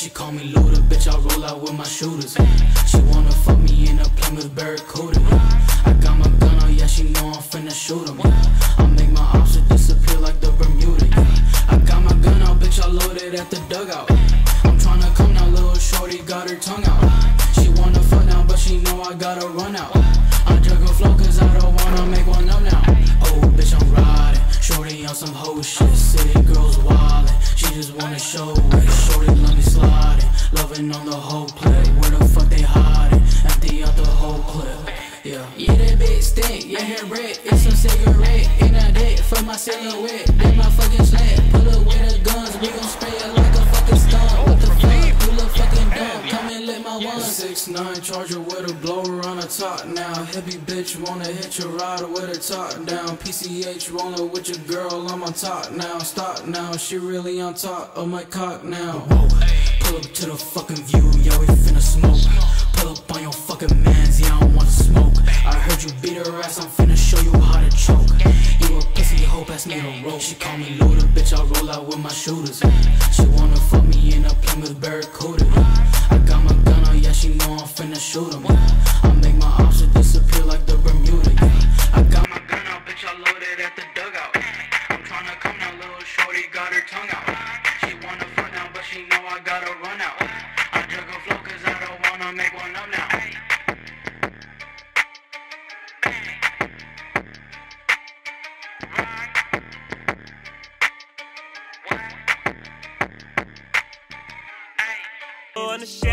She call me Luda, bitch, I roll out with my shooters. She wanna fuck me in a Plymouth Barracuda. I got my gun out, yeah, she know I'm finna shoot him. I'll make my options disappear like the Bermuda. I got my gun out, bitch, I loaded at the dugout. I'm tryna come now, little shorty got her tongue out. She wanna fuck now, but she know I gotta run out. I juggle flow cause I don't wanna make one up now. Oh, bitch, I'm riding, shorty on some hoe shit. City girls wildin', she just wanna show it. Shorty let me slide it, loving on the whole clip. Where the fuck they hiding? Empty out the whole clip. Yeah, that bitch stink, yeah, hair red. It's a cigarette in a dick for my silhouette. Then my fucking sled, pull up with the guns. We gon' spray it like a fucking stun. What the fuck, you look fucking dumb. Come and lick my one. 6'9" Charger with a blower on the top now. Hippie bitch wanna hit your ride with her top down. PCH rollin' with your girl, I'm on top now. Stop now, she really on top of my cock now. Whoa. Pull up to the fucking view, yo, we finna smoke. Pull up on your fucking mans, yeah, I don't wanna smoke. I heard you beat her ass, I'm finna show you how to choke. You a pussy hoe, pass me a rope. She call me Luda, bitch, I roll out with my shooters. She wanna fuck me in a Plymouth Barracuda. I got my gun out, yeah, she know I'm finna shoot him. I'll make my options disappear like the Bermuda. I got my gun out, bitch, I loaded at the dugout. I'm tryna come now, little shorty got her tongue out. She wanna fuck now, but she know I gotta run out. I juggle flow cause I don't wanna make one up now. On the